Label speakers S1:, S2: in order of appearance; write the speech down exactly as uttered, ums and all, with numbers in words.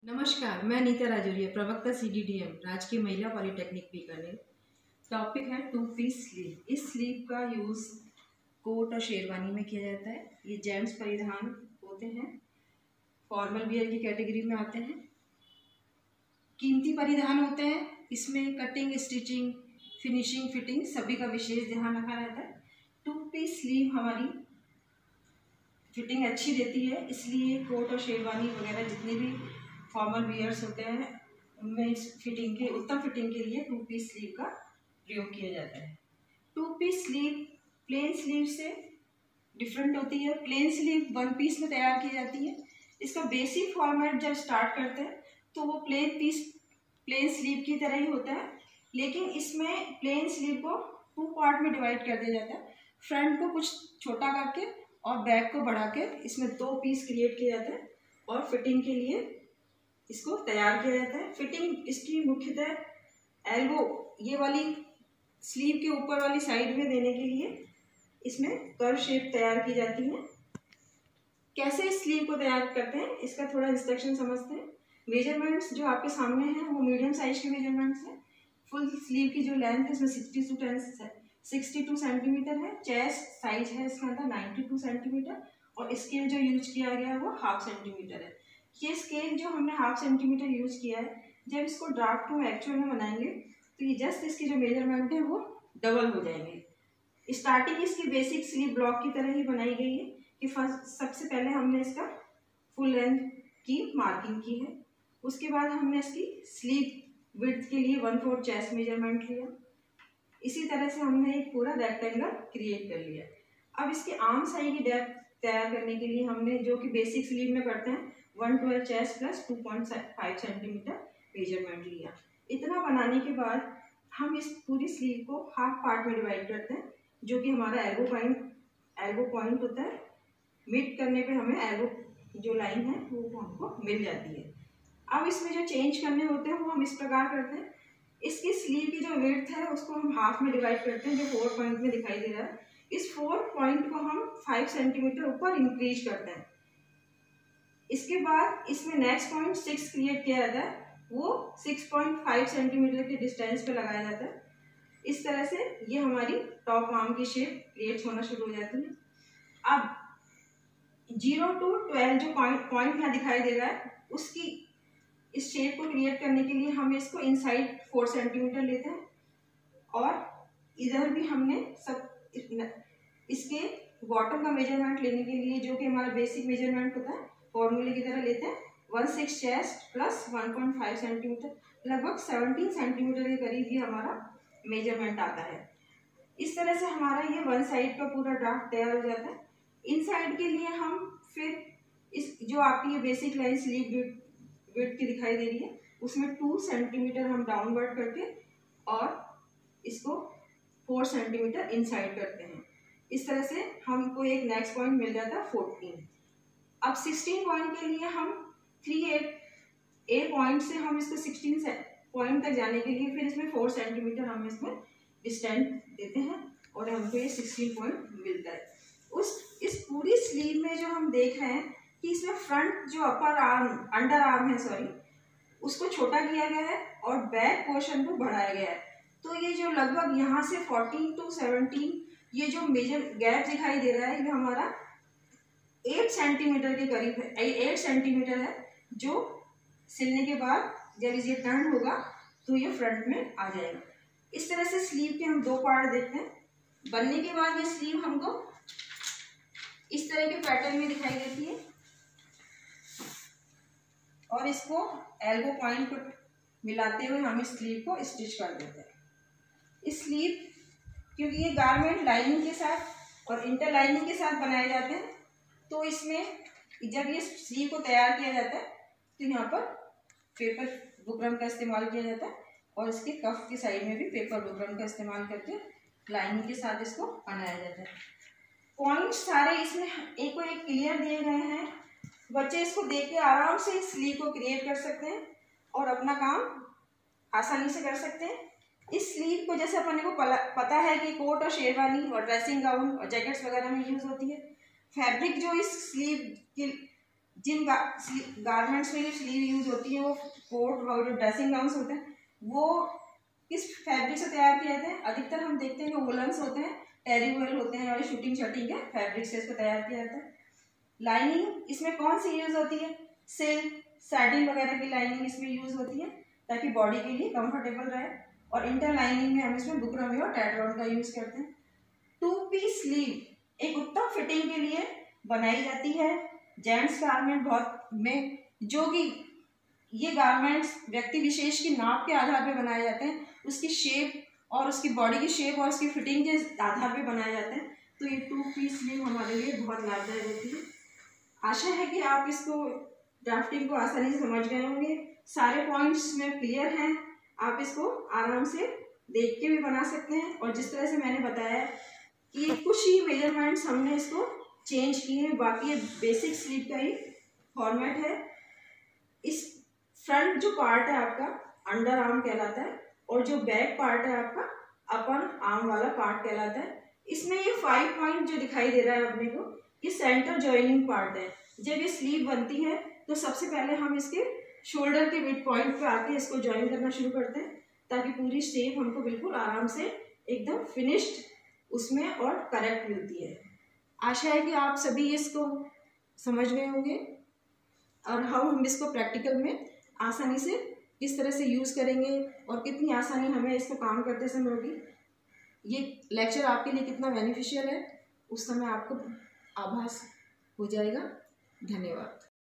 S1: नमस्कार, मैं नीता राजौरिया, प्रवक्ता सी डी डी एम राजकीय महिला पॉलिटेक्निक बीकानेर। टॉपिक है टू पीस स्लीव। इस स्लीव का यूज़ कोट और शेरवानी में किया जाता है। ये जेंट्स परिधान होते हैं, फॉर्मल वियर की कैटेगरी में आते हैं, कीमती परिधान होते हैं। इसमें कटिंग, स्टिचिंग, फिनिशिंग, फिटिंग सभी का विशेष ध्यान रखा रहता है। टू पीस स्लीव हमारी फिटिंग अच्छी देती है, इसलिए कोट और शेरवानी वगैरह जितनी भी फॉर्मल वियर्स होते हैं उनमें इस फिटिंग के उत्तम फिटिंग के लिए टू पीस स्लीव का प्रयोग किया जाता है। Two piece sleeve plain sleeve से डिफरेंट होती है। प्लेन स्लीव वन पीस में तैयार की जाती है। इसका बेसिक फॉर्मेट जब स्टार्ट करते हैं तो वो प्लेन पीस प्लेन स्लीव की तरह ही होता है, लेकिन इसमें प्लेन स्लीव को टू पार्ट में डिवाइड कर दिया जाता है। फ्रंट को कुछ छोटा करके और बैक को बढ़ा के इसमें दो पीस क्रिएट किया जाता है और फिटिंग के लिए इसको तैयार किया जाता है। फिटिंग इसकी मुख्यतः एल्बो ये वाली स्लीव के ऊपर वाली साइड में देने के लिए इसमें कर्व शेप तैयार की जाती है। कैसे इस स्लीव को तैयार करते हैं इसका थोड़ा इंस्ट्रक्शन समझते हैं। मेजरमेंट्स जो आपके सामने हैं वो मीडियम साइज के मेजरमेंट्स हैं। फुल स्लीव की जो लेंथ है इसमें sixty two ten sixty two centimetre है। चेस्ट साइज है इसके अंदर नाइन्टी टू सेंटीमीटर और स्केल जो यूज किया गया है वो हाफ सेंटीमीटर है। ये स्केल जो हमने हाफ सेंटीमीटर यूज किया है, जब इसको ड्राफ्ट में एक्चुअल में बनाएंगे तो ये जस्ट इसकी जो मेजरमेंट है वो डबल हो जाएंगे। स्टार्टिंग इसकी बेसिक स्लीव ब्लॉक की तरह ही बनाई गई है कि फर्स्ट सबसे पहले हमने इसका फुल लेंथ की मार्किंग की है। उसके बाद हमने इसकी स्लीव विड्थ के लिए वन फोर्थ चेस्ट मेजरमेंट लिया। इसी तरह से हमने एक पूरा रेक्टेंगल क्रिएट कर लिया। अब इसके आर्म साइड की डेप्थ तैयार करने के लिए हमने जो कि बेसिक स्लीव में करते हैं one twelve chest plus two point five centimetre measurement लिया। इतना बनाने के बाद हम इस पूरी स्लीव को हाफ पार्ट में डिवाइड करते हैं, जो कि हमारा एल्बो पॉइंट एल्बो पॉइंट होता है। मिड करने पे हमें एल्बो जो लाइन है वो हमको मिल जाती है। अब इसमें जो चेंज करने होते हैं वो हम इस प्रकार करते हैं। इसकी स्लीव की जो विड्थ है उसको हम हाफ में डिवाइड करते हैं, जो फोर पॉइंट में दिखाई दे रहा है। इस फोर पॉइंट को हम फाइव सेंटीमीटर ऊपर इंक्रीज करते हैं। इसके बाद इसमें नेक्स्ट पॉइंट सिक्स क्रिएट किया जाता है, वो सिक्स पॉइंट फाइव सेंटीमीटर के डिस्टेंस पे लगाया जाता है। इस तरह से ये हमारी टॉप आर्म की शेप क्रिएट होना शुरू हो जाती है। अब जीरो टू ट्वेल्व जो पॉइंट पॉइंट यहाँ दिखाई दे रहा है उसकी इस शेप को क्रिएट करने के लिए हम इसको इनसाइड फोर सेंटीमीटर लेते हैं और इधर भी हमने सब इसके बॉटम का मेजरमेंट लेने के लिए, जो कि हमारा बेसिक मेजरमेंट होता है, फॉर्मूले की तरह लेते हैं one six chest plus one point five centimetre, लगभग सेवनटीन सेंटीमीटर के करीब ये हमारा मेजरमेंट आता है। इस तरह से हमारा ये वन साइड का पूरा ड्राफ्ट तैयार हो जाता है। इन साइड के लिए हम फिर इस जो आपकी ये बेसिक लाइन स्लीव विड्थ की दिखाई दे रही है उसमें टू सेंटीमीटर हम डाउनवर्ड करके और इसको फोर सेंटीमीटर इनसाइड करते हैं। इस तरह से हमको एक नेक्स्ट पॉइंट मिल जाता है फोर्टीन। अब सिक्सटीन पॉइंट के लिए हम थ्री एट ए पॉइंट से हम इसको सिक्सटीन पॉइंट तक जाने के लिए फिर इसमें फोर सेंटीमीटर हम इसमें डिस्टेंस देते हैं और हमको ये सिक्सटीन पॉइंट मिलता है। उस इस पूरी स्लीव में जो हम देख रहे हैं कि इसमें फ्रंट जो अपर आर्म अंडर आर्म है सॉरी उसको छोटा किया गया है और बैक पोर्शन को बढ़ाया गया है। तो ये जो लगभग यहाँ से फोर्टीन टू सेवनटीन ये जो मेजर गैप दिखाई दे रहा है ये हमारा एट सेंटीमीटर के करीब है एट सेंटीमीटर है, जो सिलने के बाद जब ये टर्न होगा तो ये फ्रंट में आ जाएगा। इस तरह से स्लीव के हम दो पार्ट देखते हैं। बनने के बाद ये स्लीव हमको इस तरह के पैटर्न में दिखाई देती है और इसको एल्बो पॉइंट को मिलाते हुए हम इस स्लीव को स्टिच कर देते हैं। इस स्लीव क्योंकि ये गारमेंट लाइनिंग के साथ और इंटर लाइनिंग के साथ बनाए जाते हैं, तो इसमें जब ये स्लीव को तैयार किया जाता है तो यहाँ पर पेपर बुकरम का इस्तेमाल किया जाता है और इसके कफ की साइड में भी पेपर बुकरम का इस्तेमाल करके लाइनिंग के साथ इसको बनाया जाता है। पॉइंट सारे इसमें एक और एक क्लियर दिए गए हैं। बच्चे इसको देख के आराम से इस स्लीव को क्रिएट कर सकते हैं और अपना काम आसानी से कर सकते हैं। इस स्लीव को जैसे अपने को पता है कि कोट और शेरवानी और ड्रेसिंग गाउन और जैकेट्स वगैरह में यूज़ होती है। फैब्रिक जो इस स्लीव की जिन गारमेंट्स में जो स्लीव यूज होती है वो कोट और जो ड्रेसिंग गाउन्स होते हैं वो किस फैब्रिक से तैयार किए जाते हैं? अधिकतर हम देखते हैं कि वुलन्स होते हैं, टेरिवल होते हैं और शूटिंग शर्टिंग के फैब्रिक से इसको तैयार किया जाता है। लाइनिंग इसमें कौन सी यूज होती है? सिल्क, सैटिन वगैरह की लाइनिंग इसमें यूज होती है ताकि बॉडी के लिए कंफर्टेबल रहे। और इंटर लाइनिंग में हम इसमें बुकरम और टेट्रॉन का यूज करते हैं। टू पीस स्लीव एक उत्तम फिटिंग के लिए बनाई जाती है। जेंट्स गारमेंट बहुत में जो कि ये गारमेंट्स व्यक्ति विशेष की नाप के आधार पर बनाए जाते हैं, उसकी शेप और उसकी बॉडी की शेप और उसकी फिटिंग के आधार पर बनाए जाते हैं। तो ये टू पीस स्लीव हमारे लिए बहुत लाभदायक होती है। आशा है कि आप इसको ड्राफ्टिंग को आसानी से समझ गए होंगे, सारे पॉइंट्स में क्लियर हैं। आप इसको आराम से देख के भी बना सकते हैं। और जिस तरह से मैंने बताया कि कुछ ही मेजरमेंट्स हमने इसको चेंज किए हैं, बाकी ये बेसिक स्लीव का ही फॉर्मेट है। इस फ्रंट जो पार्ट है आपका अंडर आर्म कहलाता है और जो बैक पार्ट है आपका अपर आर्म वाला पार्ट कहलाता है। इसमें ये फाइव पॉइंट जो दिखाई दे रहा है अपने को, ये सेंटर जॉइनिंग पार्ट है। जब ये स्लीव बनती है तो सबसे पहले हम इसके शोल्डर के मिड पॉइंट पे आके इसको ज्वाइन करना शुरू करते हैं ताकि पूरी शेप हमको बिल्कुल आराम से एकदम फिनिश्ड उसमें और करेक्ट मिलती है। आशा है कि आप सभी इसको समझ गए होंगे और how हम इसको प्रैक्टिकल में आसानी से किस तरह से यूज़ करेंगे और कितनी आसानी हमें इसको काम करते समय होगी। ये लेक्चर आपके लिए कितना बेनिफिशियल है उस समय आपको आभास हो जाएगा। धन्यवाद।